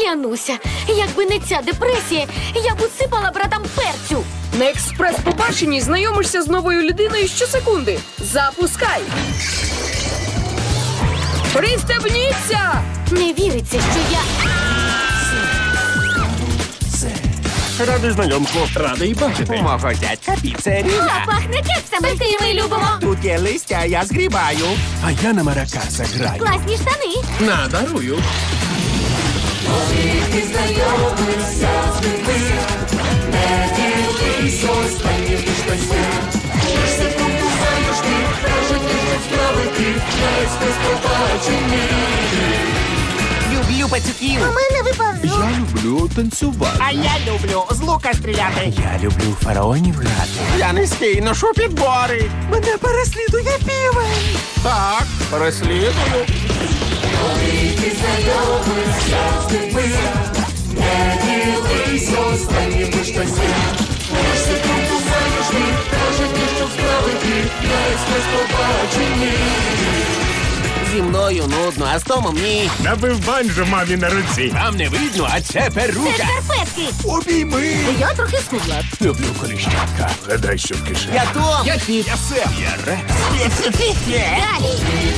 Клянуся, якби не ця депресія, я б усипала братам перцю. На експрес-побаченні знайомишся з новою людиною щосекунди. Запускай! Пристебніться! Не віриться, що я... Радий знайомству. Радий бачити. У мого дядька піцерія. Пахне кексами, які ми любимо. Тут є листя, я згрібаю. А я на маракаса граю. Класні штани. Надарую. Люблю пацюків. Мене випав Я люблю танцювати. А я люблю з лука стріляти. Я люблю фараонів грати. Я низький, ношу підбори. Мене переслідує півень. Так, переслідую. Зі мною нудно, а з Томом ні. Набив банджо мамі на руці. Там не видно, а це перука. шкарпетки. Обійми. Я трохи схудла. Люблю коліщатка. Гадай, що в кишені. Я Том. Я Піт. Я Сем. Я Рекс. Далі.